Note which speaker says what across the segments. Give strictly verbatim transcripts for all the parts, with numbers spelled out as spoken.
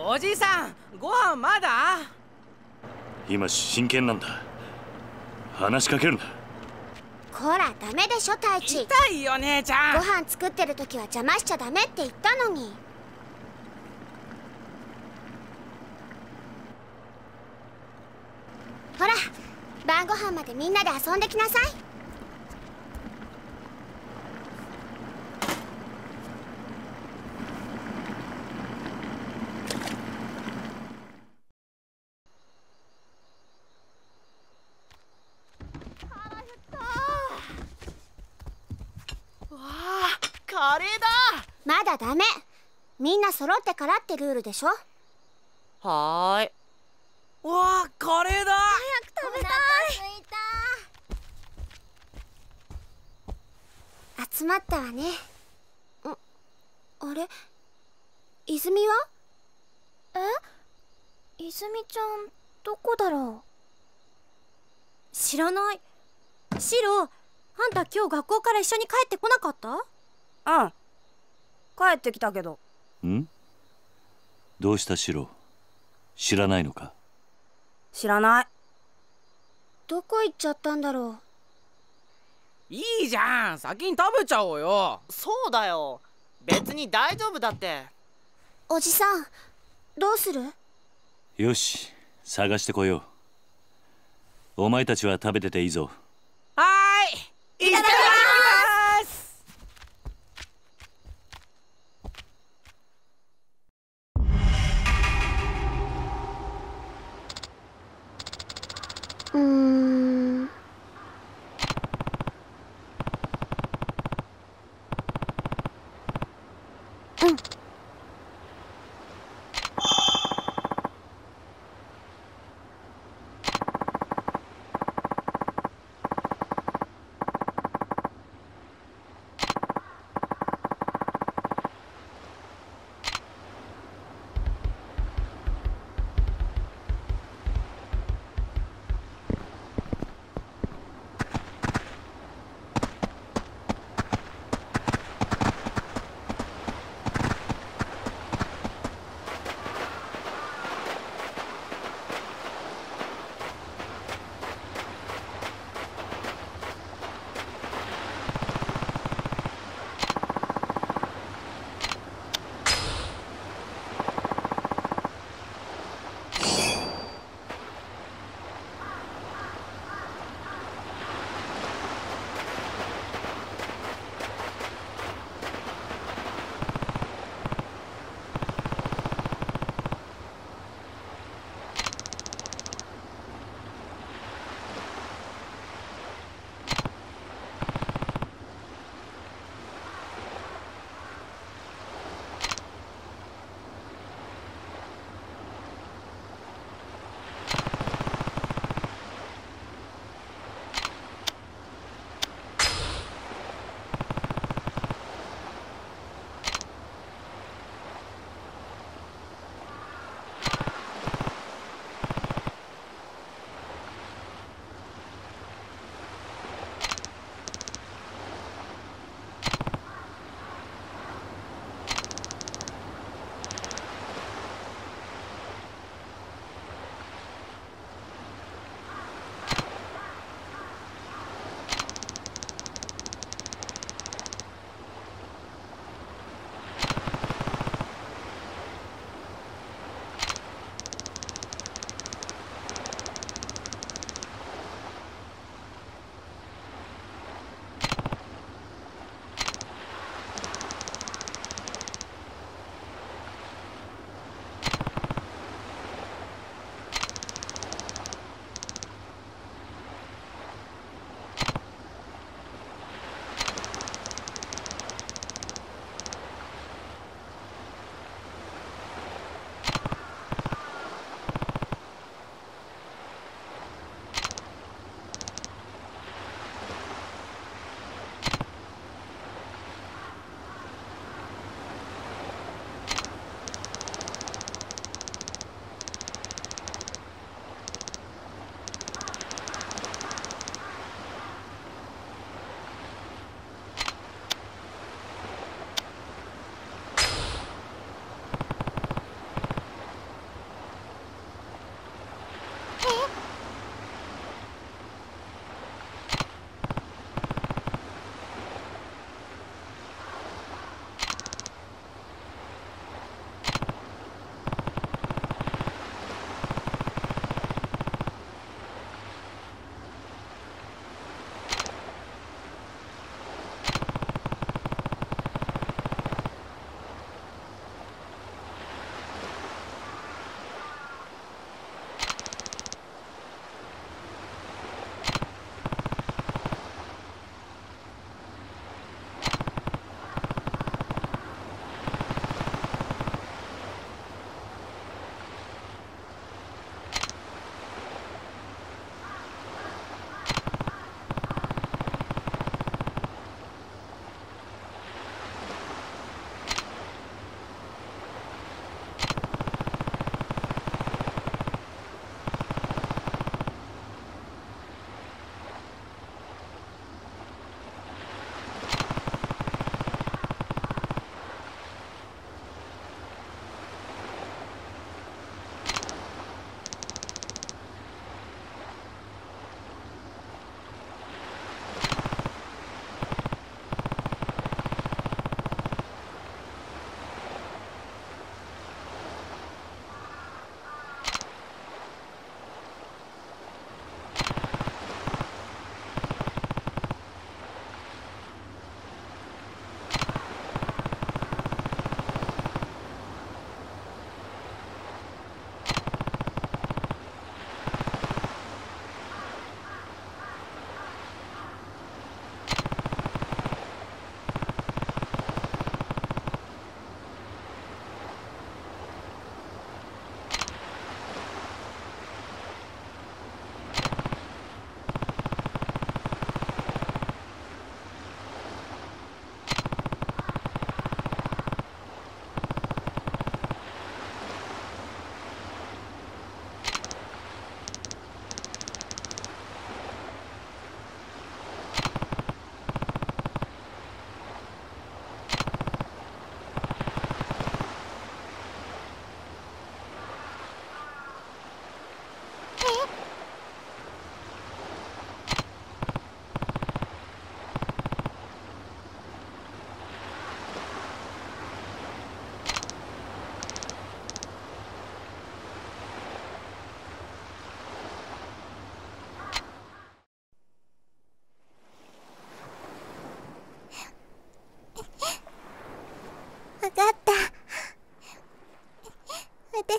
Speaker 1: おじさん、ご飯まだ？
Speaker 2: 今真剣なんだ。話しかけるな。
Speaker 3: こら、ダメでしょ太一。
Speaker 1: 痛いよ姉ちゃん。
Speaker 3: ご飯作ってる時は邪魔しちゃダメって言ったのに。ほら、晩ご飯までみんなで遊んできなさい。
Speaker 4: カレーだ。
Speaker 3: まだダメ。みんな揃ってからってルールでしょ。
Speaker 4: はーい。
Speaker 1: わあ、カレーだ。
Speaker 3: 早く食べたい。集まったわね。ん、あれ、泉は？え？泉ちゃんどこだろう。
Speaker 5: 知らない。シロ、あんた今日学校から一緒に帰ってこなかった？
Speaker 4: うん、帰ってきたけど。
Speaker 2: ん？どうしたシロ？知らないのか？
Speaker 4: 知らない。
Speaker 3: どこ行っちゃったんだろ
Speaker 1: いいじゃん、先に食べちゃおうよ。
Speaker 4: そうだよ、別に大丈夫だって。
Speaker 3: う。おじさん、どうする？
Speaker 2: よし、探してこよう。お前たちは食べてていいぞ。
Speaker 1: はーい、いただきます。
Speaker 3: うーん。うん。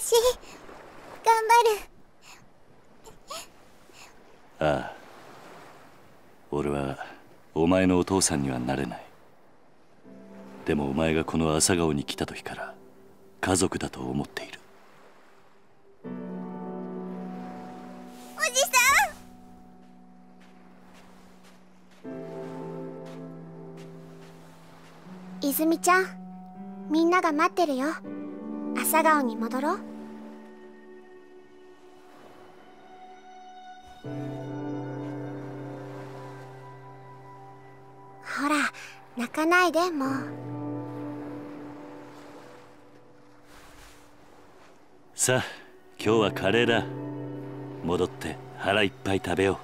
Speaker 3: 私頑張る。
Speaker 2: ああ、俺はお前のお父さんにはなれない。でもお前がこの朝顔に来た時から家族だと思っている。
Speaker 3: おじさん。泉ちゃん、みんなが待ってるよ。朝顔に戻ろう。ほら、泣かないでもう。
Speaker 2: さあ、今日はカレーだ。戻って腹いっぱい食べよう。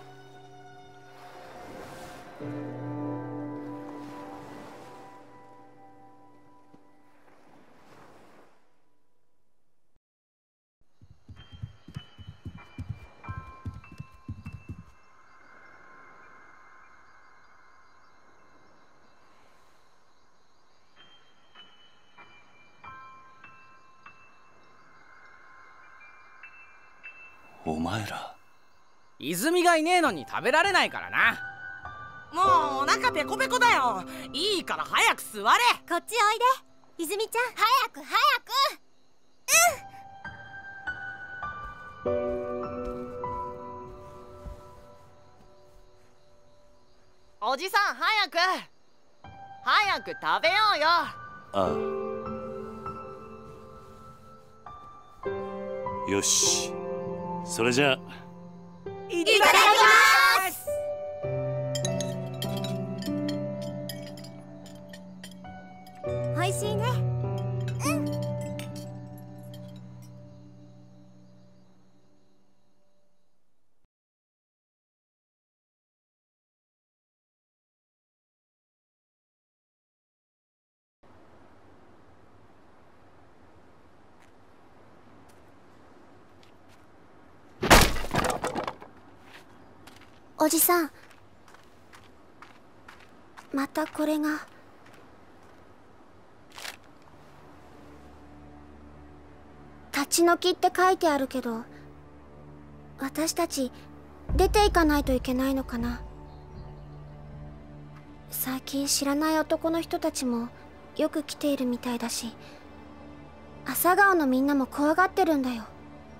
Speaker 2: お前ら。
Speaker 1: 泉がいねえのに食べられないからな。
Speaker 4: もうお腹ペコペコだよ。いいから早く座れ。
Speaker 5: こっちおいで泉ちゃん。
Speaker 3: 早く早く。
Speaker 4: おじさん早く早く食べようよ。
Speaker 2: ああ、よし、それじゃあ
Speaker 1: い
Speaker 3: ただきます。
Speaker 5: おいしいね。
Speaker 3: おじさん、またこれが。立ち退きって書いてあるけど、私たち出ていかないといけないのかな。最近知らない男の人たちもよく来ているみたいだし、朝顔のみんなも怖がってるんだよ。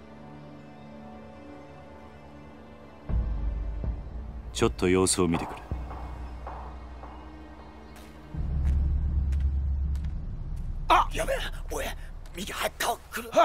Speaker 2: ちょっと様子を見てくる。
Speaker 6: あ、やべえ、おい、右入った来る。はい。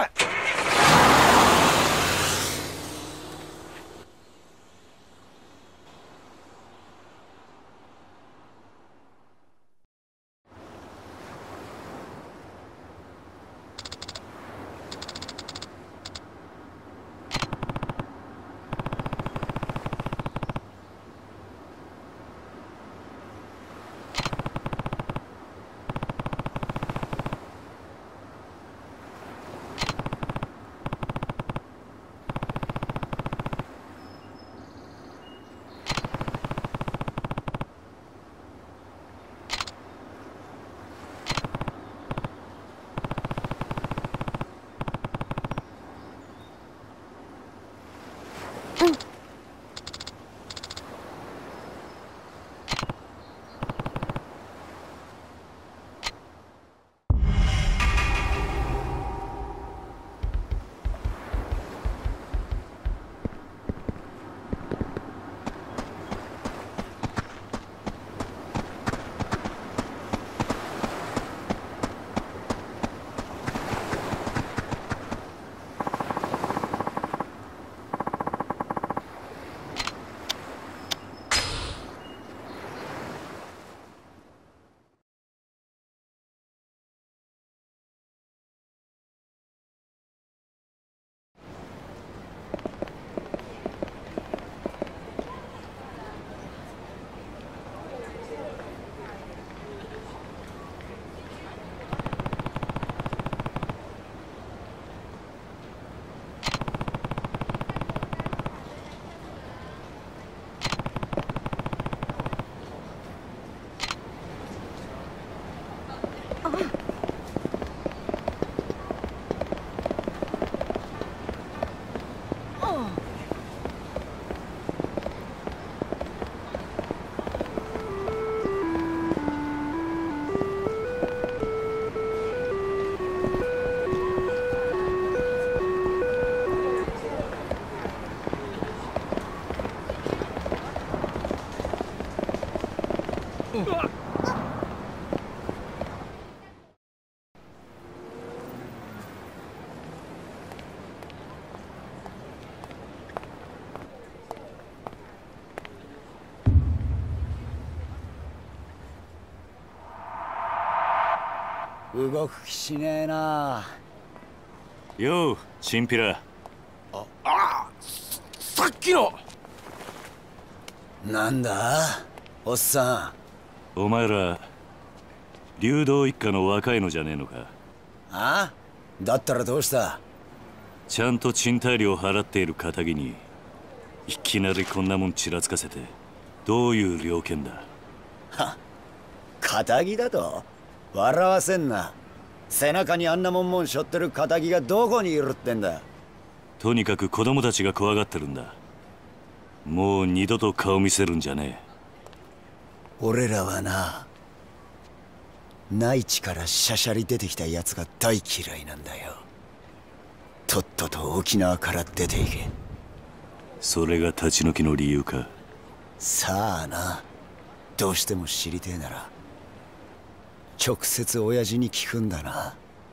Speaker 6: 動く気しねえな。
Speaker 2: ようチンピラ。
Speaker 6: ああ、さっきのなんだおっさ
Speaker 2: ん。お前ら竜道一家の若いのじゃねえのか。
Speaker 6: ああ、だったらどうした。
Speaker 2: ちゃんと賃貸料払っている堅気にいきなりこんなもんちらつかせてどういう了見だ。
Speaker 6: は、堅気だと笑わせんな。背中にあんなもんもん背負ってる堅気がどこにいるってんだ。
Speaker 2: とにかく子供たちが怖がってるんだ。もう二度と顔見せるんじゃねえ。
Speaker 6: 俺らはな、内地からしゃしゃり出てきたやつが大嫌いなんだよ。とっとと沖縄から出ていけ。
Speaker 2: それが立ち退きの理由か。
Speaker 6: さあな、どうしても知りてえなら直接親父に聞くんだな。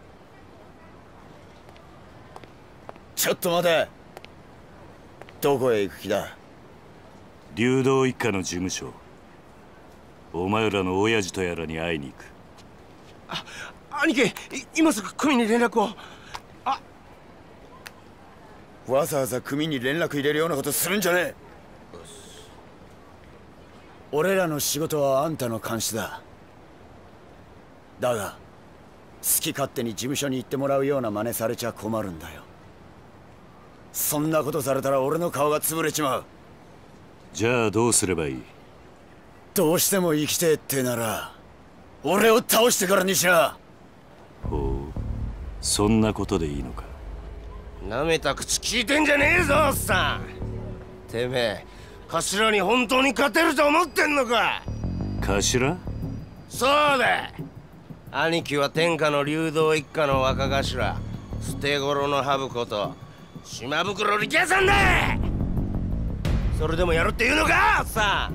Speaker 6: ちょっと待て。どこへ行く気だ。
Speaker 2: 竜道一家の事務所。お前らの親父とやらに会いに行く。
Speaker 7: あ、兄貴、今すぐ組に連絡を。あ、
Speaker 6: わざわざ組に連絡入れるようなことするんじゃねえ。俺らの仕事はあんたの監視だ。だが好き勝手に事務所に行ってもらうような真似されちゃ困るんだよ。そんなことされたら俺の顔が潰れちまう。
Speaker 2: じゃあどうすればいい。
Speaker 6: どうしても生きてえってなら俺を倒してからにしな。
Speaker 2: ほう、そんなことでいいのか。
Speaker 7: なめた口聞いてんじゃねえぞおっさん。てめえ頭に本当に勝てると思ってんのか。
Speaker 2: 頭？
Speaker 7: そうだ。兄貴は天下の竜道一家の若頭捨て頃のハブこと島袋力也さんだ。それでもやるって言うのかおっさ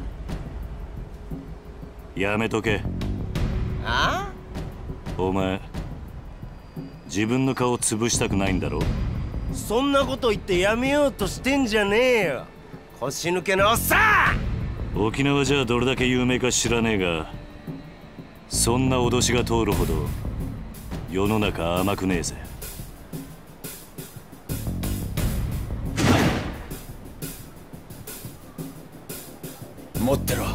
Speaker 2: ん。やめとけ。
Speaker 7: あ？
Speaker 2: お前自分の顔潰したくないんだろ。
Speaker 7: そんなこと言ってやめようとしてんじゃねえよ、腰抜けのおっさん。
Speaker 2: 沖縄じゃどれだけ有名か知らねえが、そんな脅しが通るほど世の中甘くねえぜ。
Speaker 6: 持ってろ。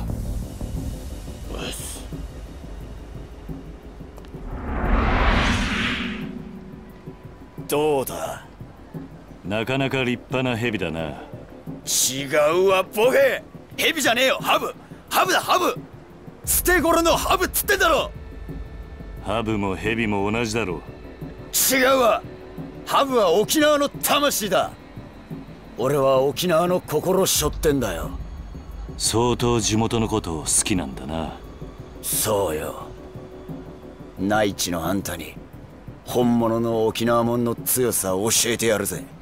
Speaker 6: どうだ。
Speaker 2: なかなか立派な蛇だな。
Speaker 6: 違うわボケ。蛇じゃねえよ、ハブ。ハブだハブ。捨て頃のハブっつってんだろ。
Speaker 2: ハブも蛇も同じだろ。
Speaker 6: 違うわ。ハブは沖縄の魂だ。俺は沖縄の心背負ってんだよ。
Speaker 2: 相当地元のことを好きなんだな。
Speaker 6: そうよ。内地のあんたに本物の沖縄もんの強さを教えてやるぜ。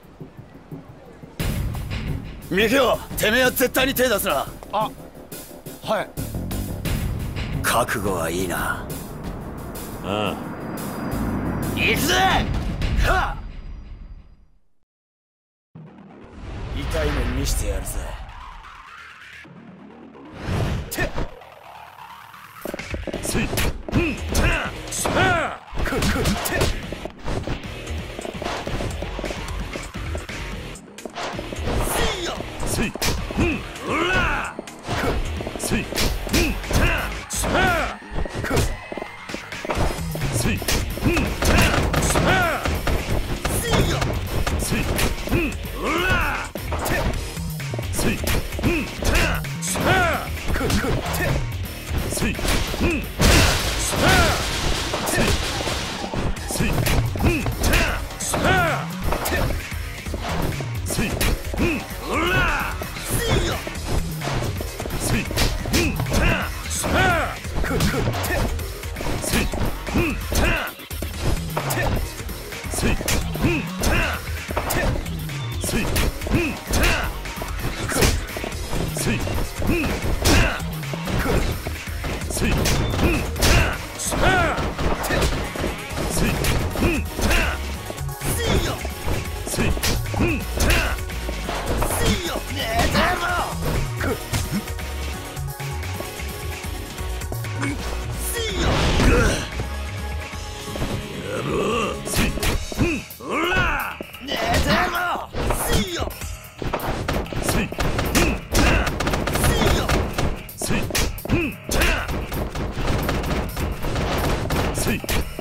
Speaker 6: ミキオ、てめえは絶対に手出すな。
Speaker 7: あ、はい。
Speaker 6: 覚悟はいいな。
Speaker 2: ああ。
Speaker 6: 行くぜ。はっ。痛い目見してやるぜ。てっ。
Speaker 2: せい。うん。さあ。くくって。せい。うん。ほら。く。せい。うん。さあ。く。せい。うん。さあ。せい。うん。ほら。て。せい。うん。さあ。くくって。せい。うん。さあ。て。せい。うん。さあ。て。せい。うん。ほら。せい。うん。さあ。くくって。せい。うん。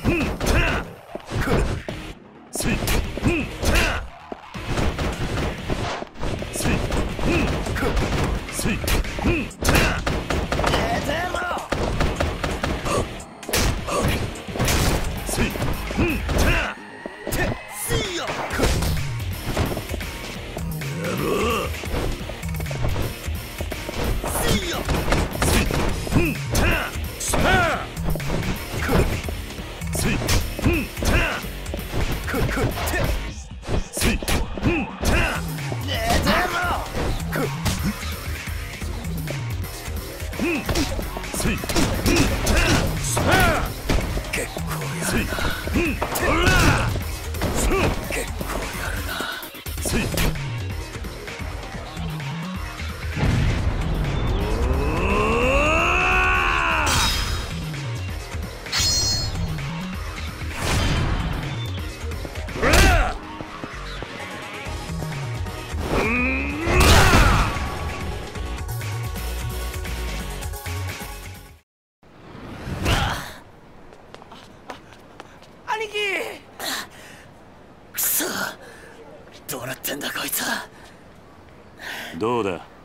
Speaker 2: どうだ、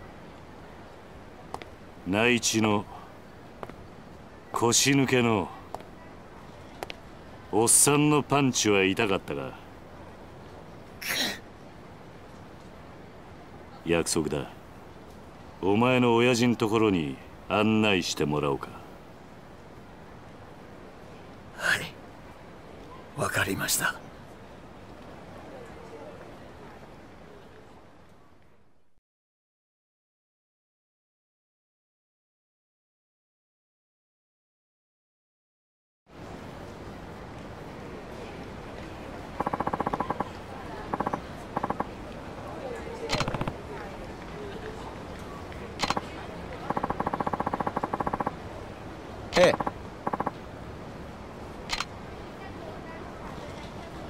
Speaker 2: 内地の腰抜けのおっさんのパンチは痛かったか？約束だ。お前の親父のところに案内してもらおうか。
Speaker 6: はい、わかりました。
Speaker 7: ええ。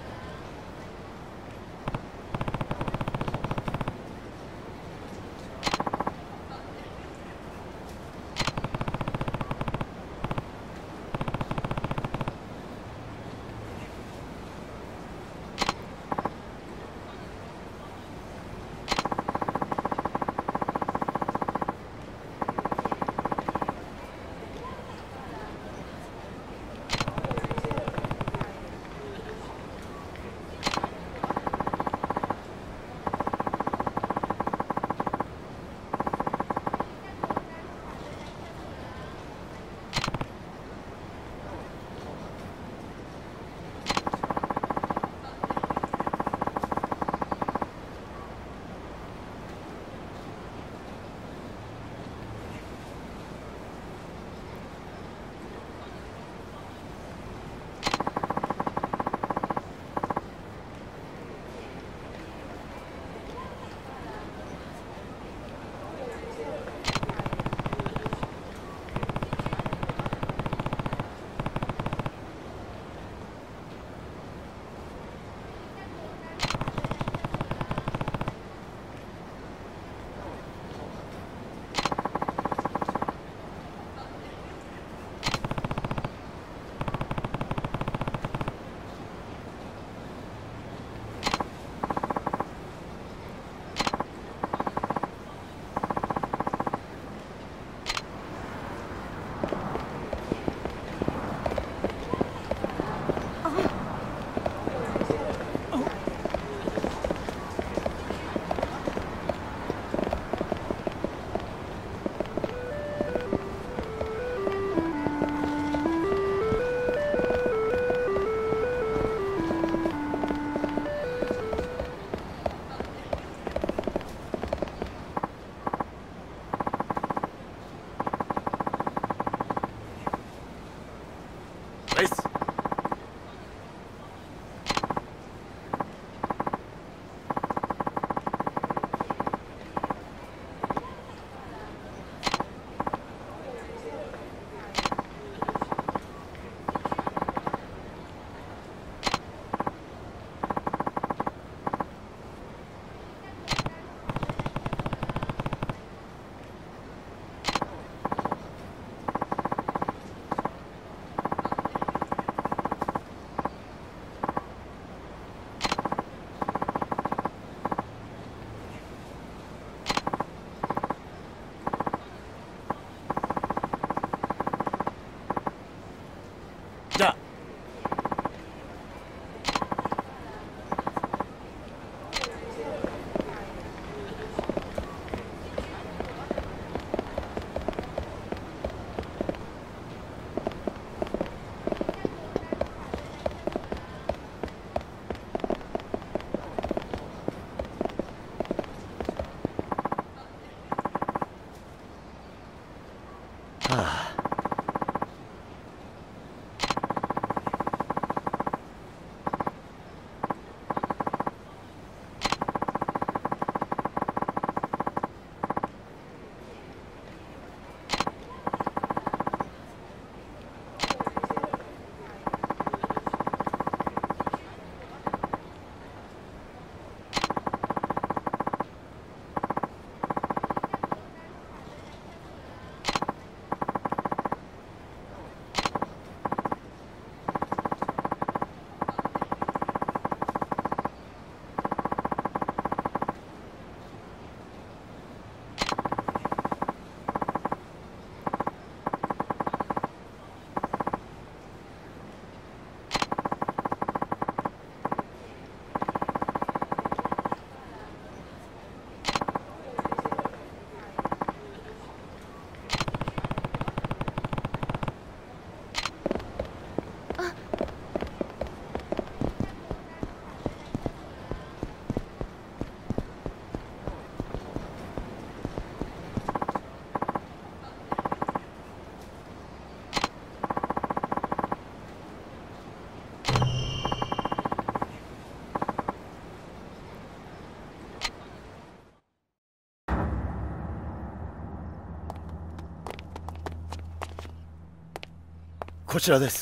Speaker 6: こちらです。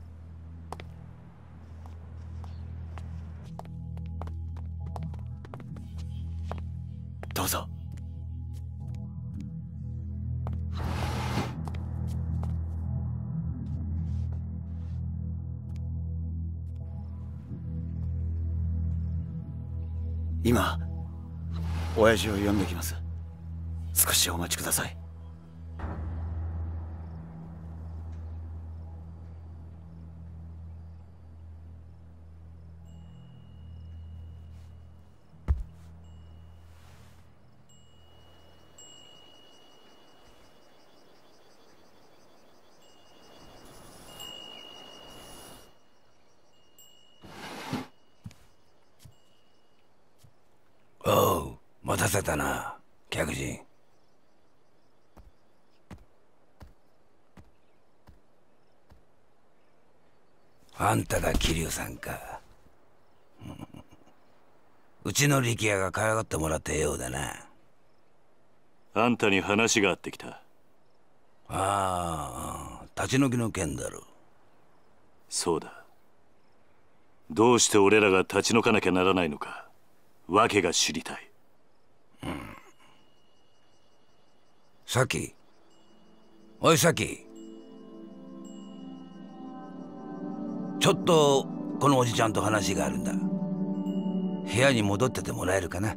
Speaker 6: どうぞ。今親父を呼んできます。少しお待ちください。
Speaker 8: おう、待たせたな、客人。あんたが桐生さんか。うちの力也が可愛がってもらったようだな。
Speaker 2: あんたに話があってきた。
Speaker 8: ああ、立ち退きの件だろ。
Speaker 2: そうだ。どうして俺らが立ち退かなきゃならないのか、訳が知りたい。
Speaker 8: うん。さき、おいさき、ちょっとこのおじちゃんと話があるんだ。部屋に戻っててもらえるかな。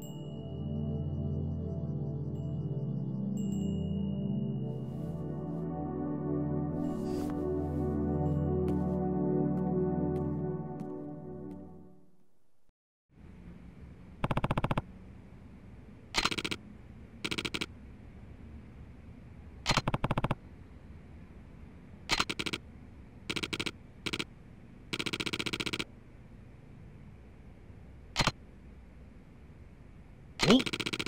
Speaker 2: おっ、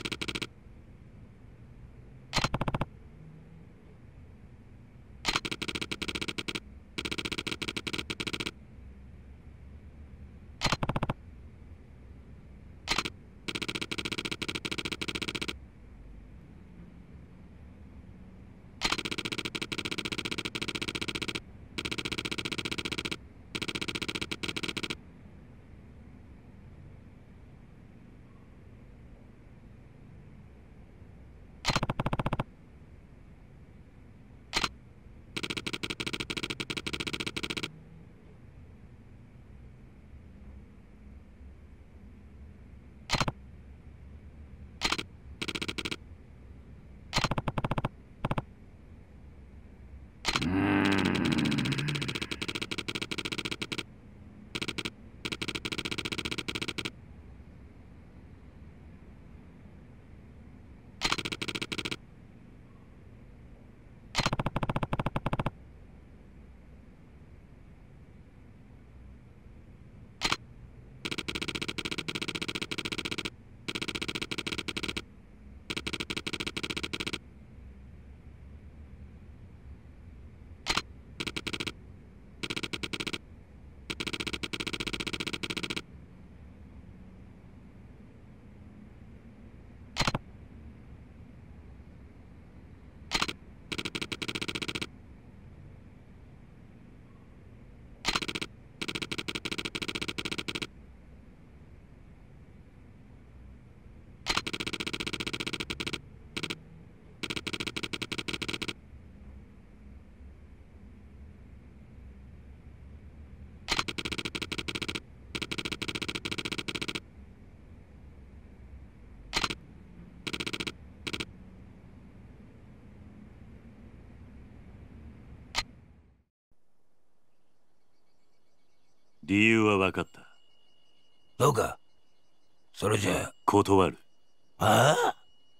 Speaker 2: 理由は分かった。
Speaker 8: そうか。それじゃあ
Speaker 2: 断る。
Speaker 8: ああ、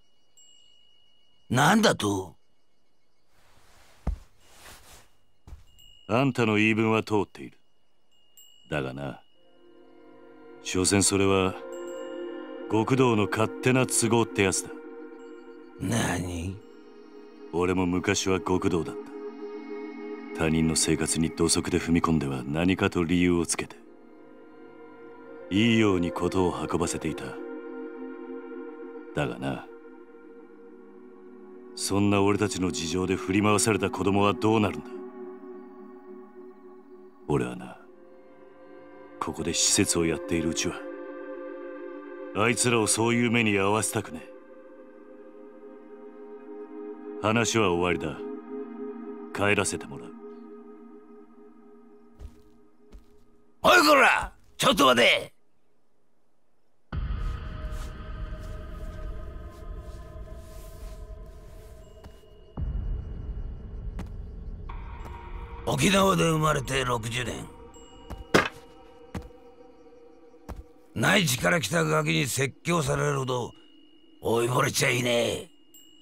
Speaker 8: なんだと。
Speaker 2: あんたの言い分は通っている。だがな、所詮それは極道の勝手な都合ってやつだ。
Speaker 8: 何？
Speaker 2: 俺も昔は極道だった。他人の生活に土足で踏み込んでは何かと理由をつけていいように事を運ばせていた。だがな、そんな俺たちの事情で振り回された子供はどうなるんだ。 俺はな、ここで施設をやっているうちはあいつらをそういう目に遭わせたくねえ。話は終わりだ。帰らせてもらう。
Speaker 8: おいこら、ちょっと待て。沖縄で生まれてろくじゅうねん、内地から来たガキに説教されるほど老いぼれちゃいねえ。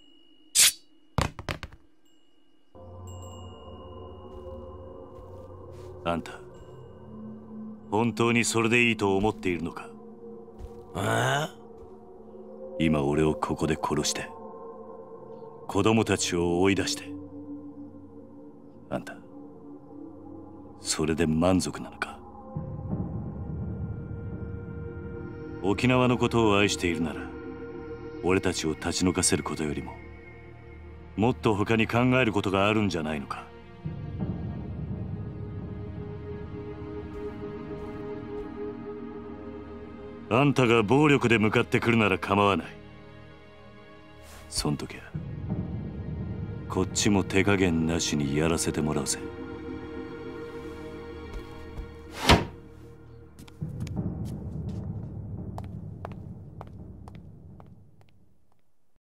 Speaker 2: あんた本当にそれでいいと思っているのか？
Speaker 8: ああ、
Speaker 2: 今俺をここで殺して子供たちを追い出して、あんたそれで満足なのか？沖縄のことを愛しているなら俺たちを立ち退かせることよりももっと他に考えることがあるんじゃないのか？あんたが暴力で向かってくるなら構わない。そん時はこっちも手加減なしにやらせてもらうぜ。